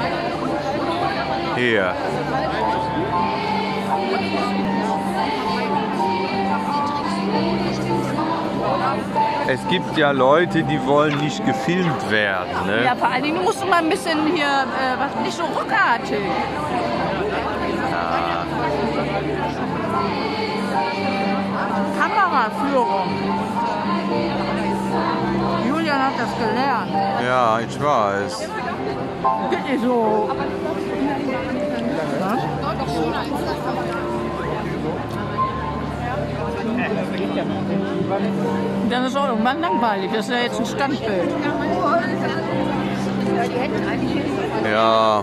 Hier. Es gibt ja Leute, die wollen nicht gefilmt werden, ne? Ja, vor allen Dingen musst du mal ein bisschen hier, nicht so ruckartig. Ja. Kameraführung. Julian hat das gelernt. Ja, ich weiß. Geht nicht so. Was? Dann ist auch irgendwann langweilig. Das ist ja jetzt ein Standbild. Ja.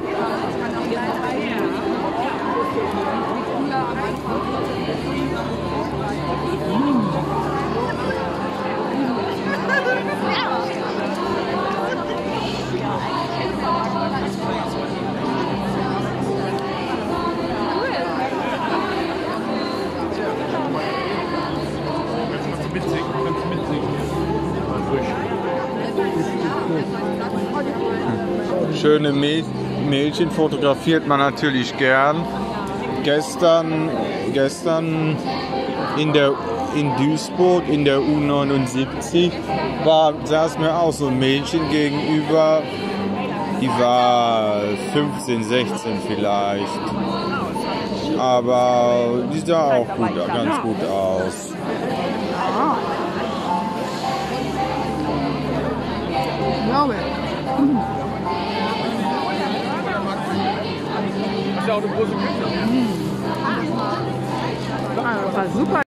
Schöne Mädchen fotografiert man natürlich gern. Gestern in Duisburg in der U79 saß mir auch so ein Mädchen gegenüber, die war 15, 16 vielleicht. Aber die sah auch ganz gut aus. Das war super.